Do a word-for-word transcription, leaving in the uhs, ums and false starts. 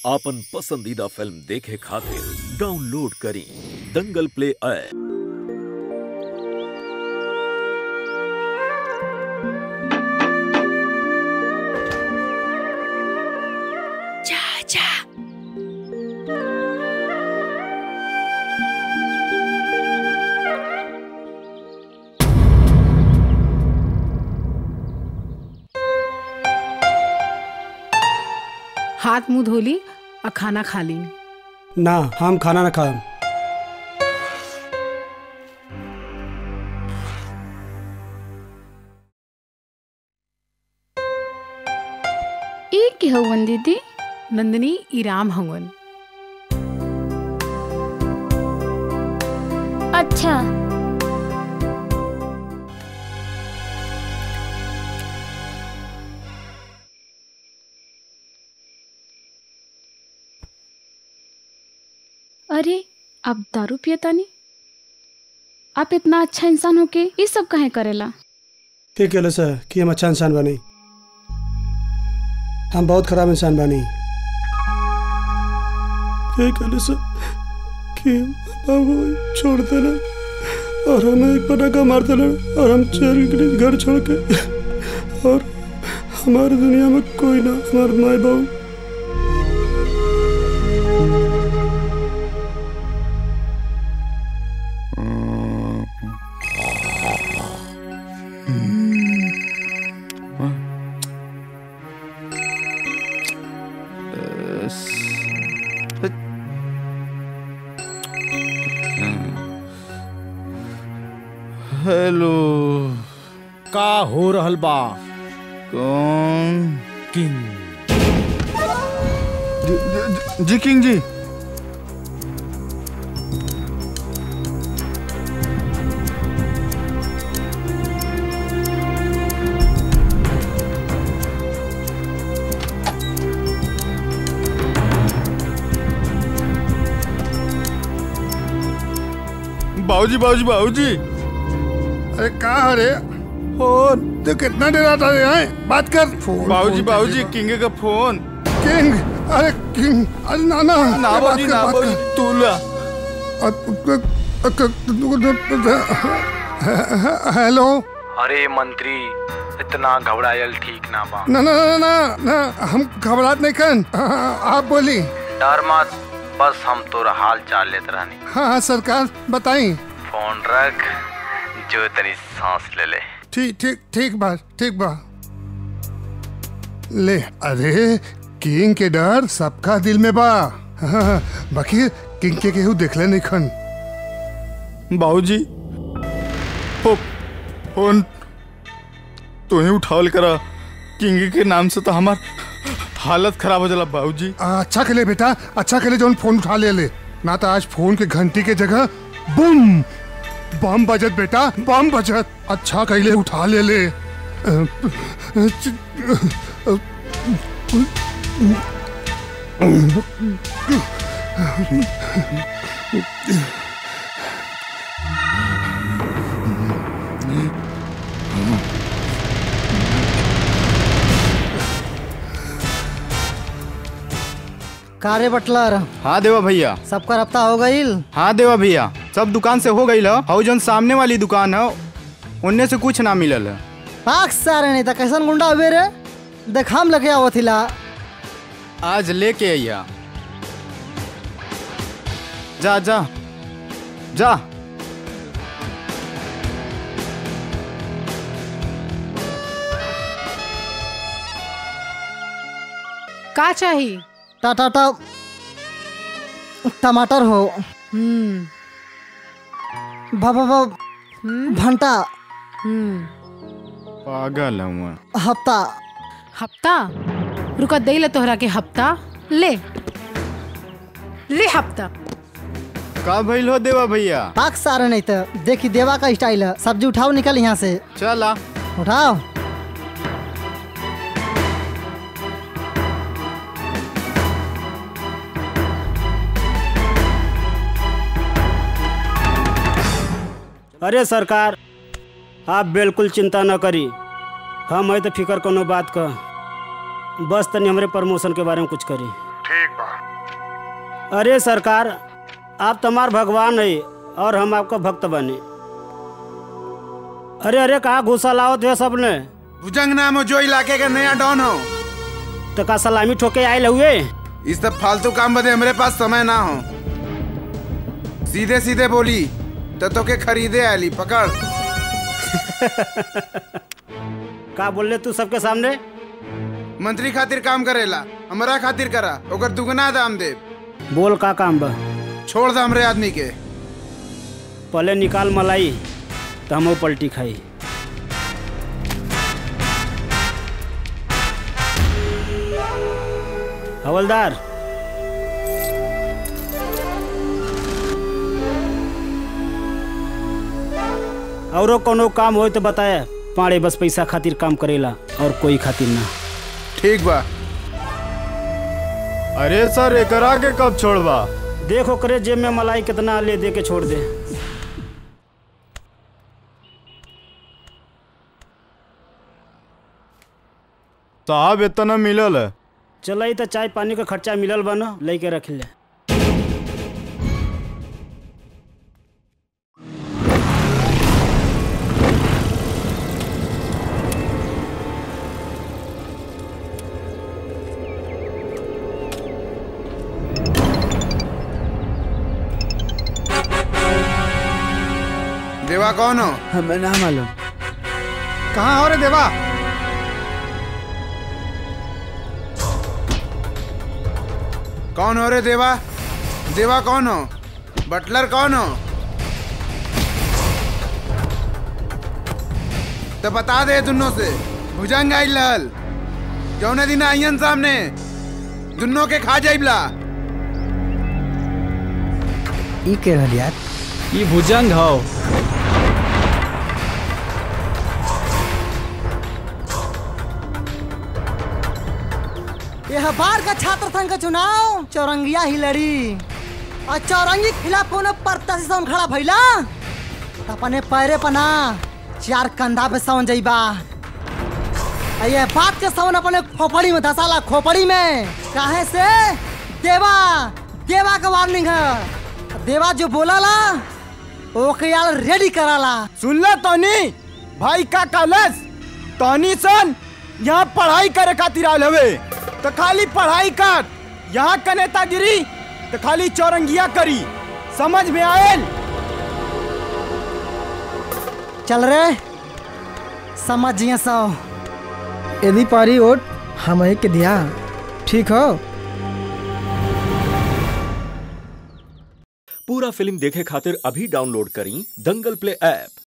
आपन पसंदीदा फिल्म देखे खातिर डाउनलोड करी दंगल प्ले ऐप। हाथ मुंह धोली और खाना खा ली। ना, हम खाना ना खाएं। एक के हवन दीदी? नंदिनी इराम हवन। अच्छा। अरे आप दारू पियता नहीं? आप इतना अच्छा इंसान हो के ये सब काहे करेला? के कहले से कि हम अच्छा इंसान बनी? हम बहुत खराब इंसान बनी। के कहले से कि बाबू छोड़ देना और हमें एक पटाखा मार देना और हम चल के घर छोड़ के और हमारी दुनिया में कोई ना, हमारे माए बाबू। हेलो, का हो रहल बा? कौन? किंग जी, जी, जी किंग जी। बाबूजी बाबूजी बाबूजी। अरे कहा रे? फोन तो कितना देर आता है? बात कर। बाबूजी बाबूजी किंग का फोन। किंग? अरे किंग, अरे नाना ना बाबूजी ना बाबूजी तू ला। हेलो। अरे मंत्री इतना घबरायल ठीक ना बा। ना ना ना ना ना हम घबरात नहीं कर। आप बोली। डर मत, बस हम तोरा हाल चाल लेते रहनी। हाँ हाँ सरकार बताई। फोन रख, जो तनी सांस ले ले। ठीक ठीक ठीक बा ठीक बा ले। अरे किंग के डर सबका दिल में बा। हाँ, बाकी किंग के केहू देखले नहीं खन। बाबूजी फोन तू ही उठावल करा। किंग के नाम से तो हमार हालत खराब हो जाला बाबूजी। अच्छा के ले बेटा, अच्छा के ले जो फोन उठा ले ले, ना तो आज फोन के घंटी के जगह बूम बम बजत बेटा, बम बजत। अच्छा कहले उठा ले ले। कारे बटलर। हाँ देवा भैया। सबका रफ्ता हो गईल? हाँ देवा भैया, सब दुकान से हो गईल है। जौन सामने वाली दुकान है उनने से कुछ ना मिलल है। पाक सारे नहीं था। कैसन गुंडा हुए रे? देखाम लगे आओ थिला। आज लेके आइया। जा जा जा। का चाहिए? टाटा टा टमाटर हो। हम्म भा भंटा। हम्म पागल हूँ। हफ्ता हफ्ता? रुका दे ले तोहरा के हफ्ता। ले ले हफ्ता। का भइल हो देवा भैया? पाक सारे नहीं तो देखी देवा का स्टाइल है। सब्जी उठाओ, निकल यहाँ से। चला उठाओ। अरे सरकार, आप बिल्कुल चिंता न करी। हम है तो फिक्र कोनो बात का। बस तनी हमरे प्रमोशन के बारे में कुछ करी। ठीक बा। अरे सरकार, आप तो हमार भगवान है और हम आपका भक्त बने। अरे अरे कहाँ घुसा लाओ थे सबने? भुजंग नाम हो जो इलाके का नया डॉन हो। तो का सलामी ठोके आए हुए? इस सब फालतू काम बदे हमारे पास समय ना हो। सीधे सीधे बोली तो तो के खरीदे आली पकड़। का बोल ले तू सबके सामने? मंत्री खातिर काम करेला, हमारा खातिर करा, ओकर दुगना दाम दे। बोल का काम बा? छोड़ दे हमरे आदमी के। पहले निकाल मलाई तो हम पलटी खाई। हवलदार, औरो कोनो काम हो तो बताया। पाड़े बस पैसा खातिर काम करेला और कोई खातिर ना। ठीक बा। अरे सर एकरा के कब छोड़बा? देखो करे जेब में मलाई कितना ले दे के छोड़ दे। साहब इतना मिलल है। चल तो चाय पानी का खर्चा मिलल बना, लेके रख ले। देवा कौन हो? हमें ना मालूम। कहाँ हो रे देवा? कौन हो रे देवा? देवा कौन हो? बटलर कौन हो? तो बता दे दुनों से। भुजंग आई लहल जौने दिन आइयन सामने दुनों के खा जाइबला। ई के रहल यार? ई भुजंग हो। यह बार का छात्र संघ का चुनाव चौरंगिया ही लड़ी और चौरंगी के खिलाफ कोनो परता से सौन खड़ा भइला अपने पैरे पना चार कंधा पे सौन जाइबा। ये बात के सौन अपने खोपड़ी में धसाला, खोपड़ी में। काहे से? देवा देवा का वार्निंग है। देवा जो बोला ला ओके यार रेडी कराला। सुन ले तोनी भाई का कलस तोनी सन यहाँ पढ़ाई करे खातिर आल हवे तो खाली पढ़ाई कर, यहाँ का नेतागिरी तो खाली चौरंगिया करी। समझ में आयल? चल रे समझिए सौ यदि पारी वोट हम के दिया। ठीक हो? पूरा फिल्म देखे खातिर अभी डाउनलोड करी दंगल प्ले ऐप।